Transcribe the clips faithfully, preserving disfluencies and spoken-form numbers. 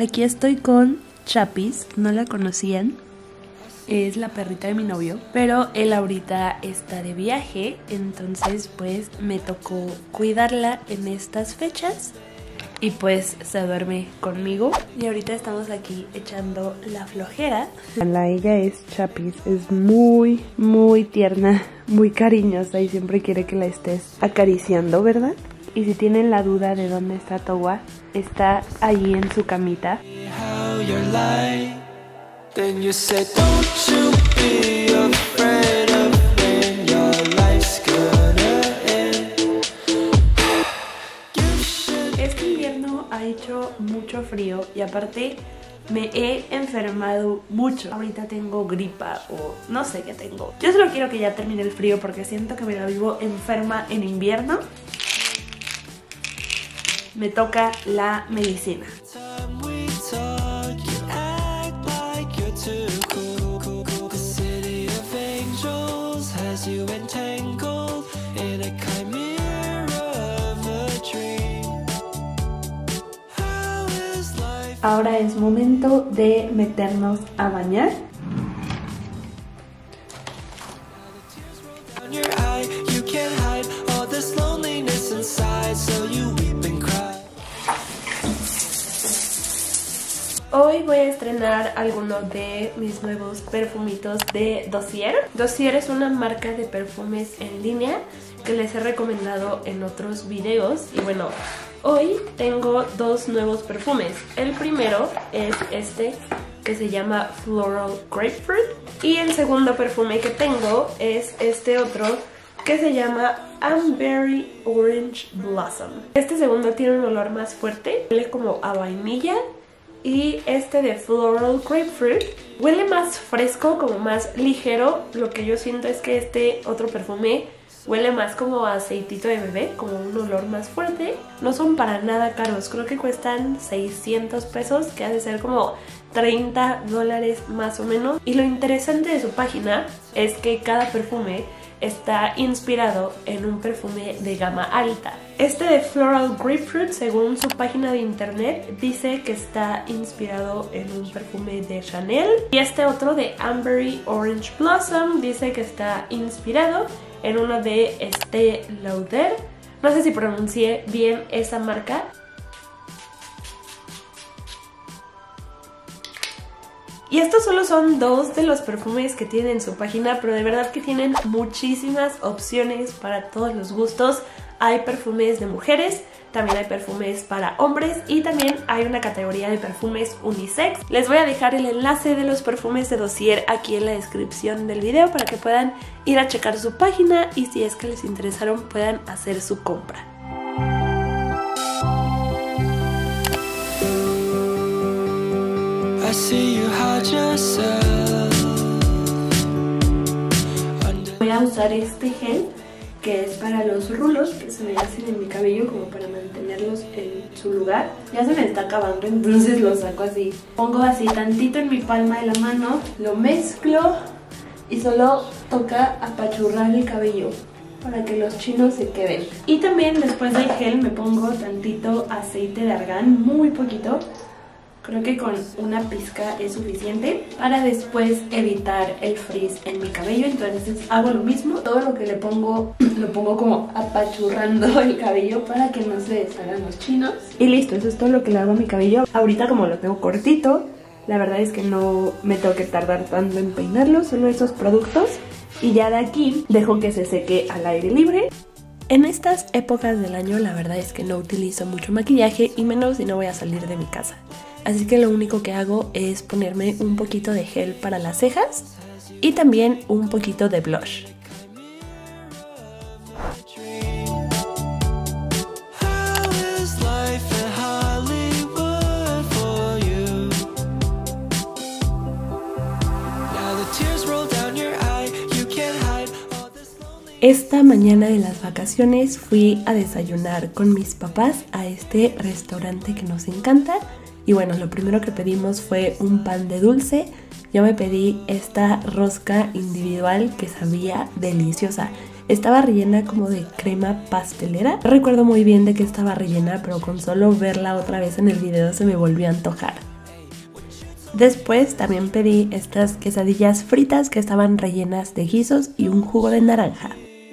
aquí estoy con Chapis, no la conocían, es la perrita de mi novio, pero él ahorita está de viaje, entonces pues me tocó cuidarla en estas fechas y pues se duerme conmigo y ahorita estamos aquí echando la flojera. La ella es Chapis, es muy muy tierna, muy cariñosa y siempre quiere que la estés acariciando, ¿verdad? Y si tienen la duda de dónde está Towa, está allí en su camita. Este invierno ha hecho mucho frío y aparte me he enfermado mucho. Ahorita tengo gripa o no sé qué tengo. Yo solo quiero que ya termine el frío porque siento que me la vivo enferma en invierno. Me toca la medicina. Ahora es momento de meternos a bañar. Hoy voy a estrenar algunos de mis nuevos perfumitos de Dossier. Dossier es una marca de perfumes en línea que les he recomendado en otros videos. Y bueno, hoy tengo dos nuevos perfumes. El primero es este que se llama Floral Grapefruit. Y el segundo perfume que tengo es este otro que se llama Amberry Orange Blossom. Este segundo tiene un olor más fuerte, huele como a vainilla. Y este de Floral Grapefruit huele más fresco, como más ligero. Lo que yo siento es que este otro perfume huele más como a aceitito de bebé, como un olor más fuerte. No son para nada caros, creo que cuestan seiscientos pesos, que ha de ser como treinta dólares más o menos. Y lo interesante de su página es que cada perfume está inspirado en un perfume de gama alta. Este de Floral Grapefruit, según su página de internet, dice que está inspirado en un perfume de Chanel. Y este otro de Amberry Orange Blossom dice que está inspirado en uno de Estée Lauder. No sé si pronuncié bien esa marca. Y estos solo son dos de los perfumes que tienen en su página, pero de verdad que tienen muchísimas opciones para todos los gustos. Hay perfumes de mujeres, también hay perfumes para hombres y también hay una categoría de perfumes unisex. Les voy a dejar el enlace de los perfumes de Dossier aquí en la descripción del video para que puedan ir a checar su página y si es que les interesaron puedan hacer su compra. Voy a usar este gel que es para los rulos que se me hacen en mi cabello, como para mantenerlos en su lugar. Ya se me está acabando, entonces lo saco así. Pongo así tantito en mi palma de la mano, lo mezclo y solo toca apachurrar el cabello para que los chinos se queden. Y también después del gel me pongo tantito aceite de argán, muy poquito. Creo que con una pizca es suficiente para después evitar el frizz en mi cabello. Entonces hago lo mismo. Todo lo que le pongo, lo pongo como apachurrando el cabello para que no se deshagan los chinos. Y listo, eso es todo lo que le hago a mi cabello. Ahorita como lo tengo cortito, la verdad es que no me tengo que tardar tanto en peinarlo. Solo esos productos. Y ya de aquí dejo que se seque al aire libre. En estas épocas del año la verdad es que no utilizo mucho maquillaje y menos si no voy a salir de mi casa. Así que lo único que hago es ponerme un poquito de gel para las cejas y también un poquito de blush. Esta mañana de las vacaciones fui a desayunar con mis papás a este restaurante que nos encanta. Y bueno, lo primero que pedimos fue un pan de dulce. Yo me pedí esta rosca individual que sabía deliciosa. Estaba rellena como de crema pastelera. No recuerdo muy bien de qué estaba rellena, pero con solo verla otra vez en el video se me volvió a antojar. Después también pedí estas quesadillas fritas que estaban rellenas de guisos y un jugo de naranja.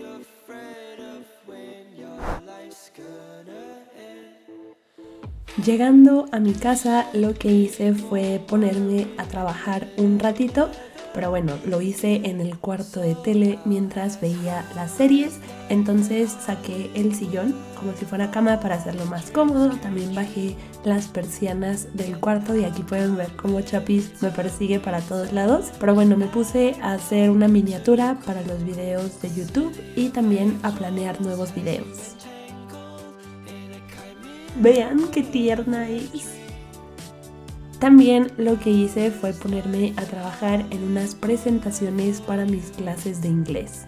Llegando a mi casa, lo que hice fue ponerme a trabajar un ratito, pero bueno, lo hice en el cuarto de tele mientras veía las series. Entonces saqué el sillón como si fuera cama para hacerlo más cómodo. También bajé las persianas del cuarto y aquí pueden ver cómo Chapis me persigue para todos lados. Pero bueno, me puse a hacer una miniatura para los videos de YouTube y también a planear nuevos videos. Vean qué tierna es. También lo que hice fue ponerme a trabajar en unas presentaciones para mis clases de inglés.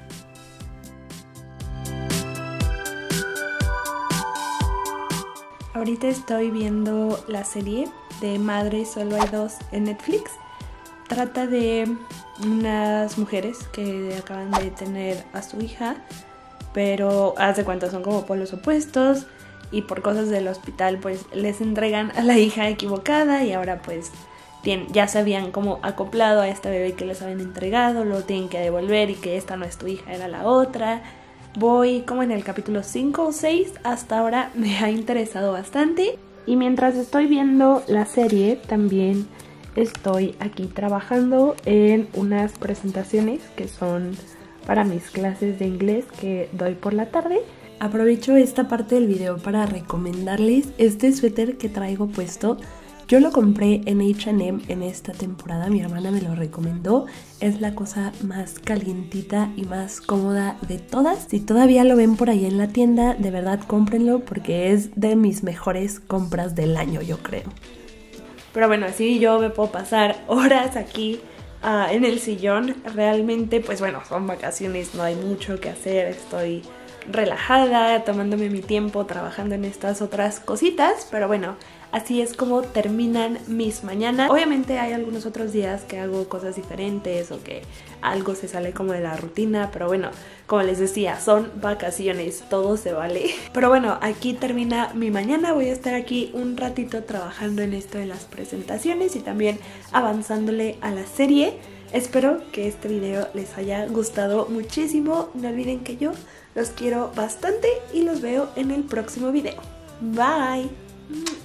Ahorita estoy viendo la serie de Madre Solo Hay Dos en Netflix. Trata de unas mujeres que acaban de tener a su hija, pero haz de cuenta son como polos opuestos. Y por cosas del hospital pues les entregan a la hija equivocada y ahora pues tienen, ya se habían como acoplado a esta bebé que les habían entregado, lo tienen que devolver y que esta no es tu hija, era la otra. Voy como en el capítulo cinco o seis, hasta ahora me ha interesado bastante. Y mientras estoy viendo la serie también estoy aquí trabajando en unas presentaciones que son para mis clases de inglés que doy por la tarde. Aprovecho esta parte del video para recomendarles este suéter que traigo puesto. Yo lo compré en H and M en esta temporada, mi hermana me lo recomendó. Es la cosa más calientita y más cómoda de todas. Si todavía lo ven por ahí en la tienda, de verdad cómprenlo porque es de mis mejores compras del año, yo creo. Pero bueno, así yo me puedo pasar horas aquí uh, en el sillón. Realmente, pues bueno, son vacaciones, no hay mucho que hacer, estoy relajada, tomándome mi tiempo, trabajando en estas otras cositas, pero bueno, así es como terminan mis mañanas. Obviamente hay algunos otros días que hago cosas diferentes o que algo se sale como de la rutina, pero bueno, como les decía, son vacaciones, todo se vale. Pero bueno, aquí termina mi mañana, voy a estar aquí un ratito trabajando en esto de las presentaciones y también avanzándole a la serie. Espero que este video les haya gustado muchísimo, no olviden que yo los quiero bastante y los veo en el próximo video. Bye.